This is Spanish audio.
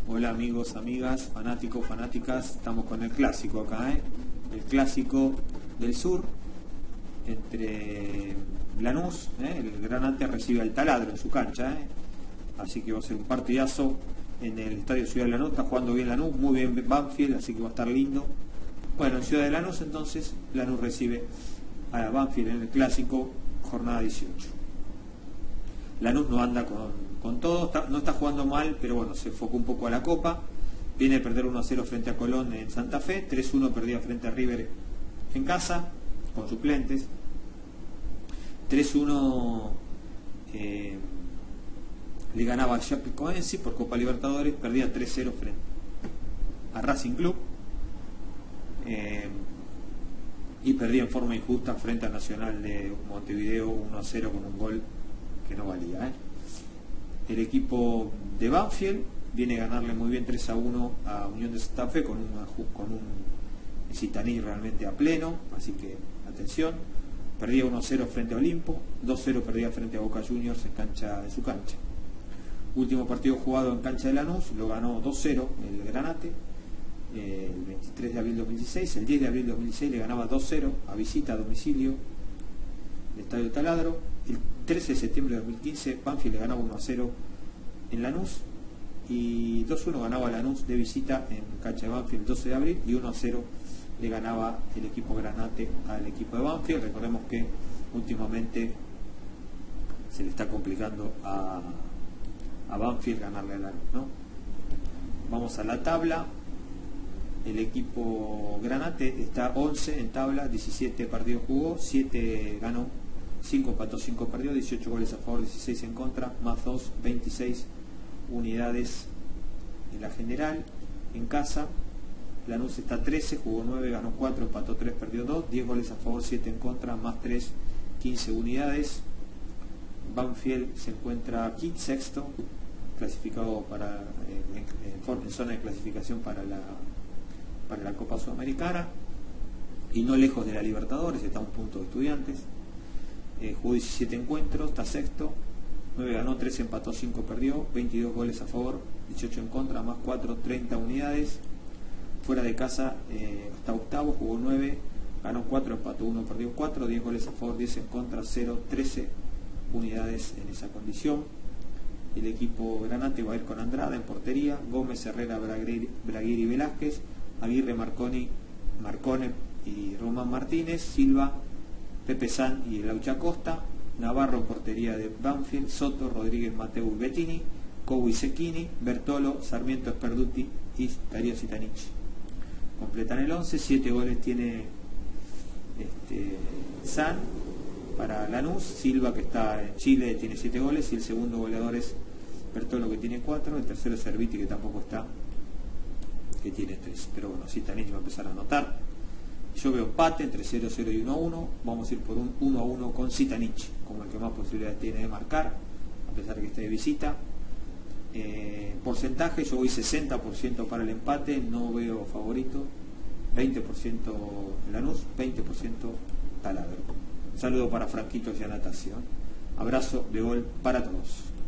Hola amigos, amigas, fanáticos, fanáticas, estamos con el clásico acá, el clásico del sur, entre Lanús, el Granate recibe al Taladro en su cancha, así que va a ser un partidazo en el Estadio Ciudad de Lanús. Está jugando bien Lanús, muy bien Banfield, así que va a estar lindo. Bueno, en Ciudad de Lanús entonces, Lanús recibe a Banfield en el clásico, jornada 18. Lanús no anda con todo, no está jugando mal, pero bueno, se enfocó un poco a la Copa. Viene a perder 1-0 frente a Colón en Santa Fe, 3-1 perdía frente a River en casa, con suplentes. 3-1 le ganaba a Chapecoense por Copa Libertadores, perdía 3-0 frente a Racing Club. Y perdía en forma injusta frente al Nacional de Montevideo 1-0 con un gol que no valía. El equipo de Banfield viene a ganarle muy bien 3-1 a Unión de Santa Fe con un Zitanich realmente a pleno, así que atención. Perdía 1-0 frente a Olimpo, 2-0 perdía frente a Boca Juniors en su cancha. Último partido jugado en cancha de Lanús, lo ganó 2-0 el Granate, el 23 de abril de 2016, el 10 de abril de 2016 le ganaba 2-0 a visita a domicilio el Estadio Taladro. El 13 de septiembre de 2015 Banfield le ganaba 1-0 en Lanús y 2-1 ganaba Lanús de visita en cancha de Banfield el 12 de abril y 1-0 le ganaba el equipo Granate al equipo de Banfield. Recordemos que últimamente se le está complicando a Banfield ganarle a Lanús, ¿no? Vamos a la tabla. El equipo Granate está 11 en tabla, 17 partidos jugó, 7 ganó, 5 empató, 5 perdió, 18 goles a favor, 16 en contra, más 2, 26 unidades en la general. En casa, Lanús está 13, jugó 9, ganó 4, empató 3, perdió 2, 10 goles a favor, 7 en contra, más 3, 15 unidades. Banfield se encuentra sexto, clasificado para en zona de clasificación para la Copa Sudamericana y no lejos de la Libertadores, está a un punto de Estudiantes. Jugó 17 encuentros, está sexto, 9 ganó, 3 empató, 5 perdió, 22 goles a favor, 18 en contra, más 4, 30 unidades. Fuera de casa está octavo, jugó 9, ganó 4, empató 1, perdió 4, 10 goles a favor, 10 en contra, 0, 13 unidades en esa condición. El equipo Granate va a ir con Andrada en portería, Gómez, Herrera, Braguiri, Velázquez, Aguirre, Marcone y Román Martínez, Silva, Pepe San y Laucha Costa, Navarro portería de Banfield, Soto, Rodríguez, Mateu y Bettini, Cobo y Cecchini, Bertolo, Sarmiento, Sperduti y Darío Zitanich. Completan el 11, 7 goles tiene San para Lanús, Silva que está en Chile tiene 7 goles y el segundo goleador es Bertolo que tiene 4, el tercero es Serviti que tampoco está, que tiene 3, pero bueno, Zitanich va a empezar a anotar. Yo veo empate entre 0-0 y 1-1, vamos a ir por un 1-1 con Zitanich como el que más posibilidades tiene de marcar, a pesar de que esté de visita. Porcentaje, yo voy 60% para el empate, no veo favorito, 20% Lanús, 20% Taladro. Un saludo para Franquito y a Natación. Abrazo de gol para todos.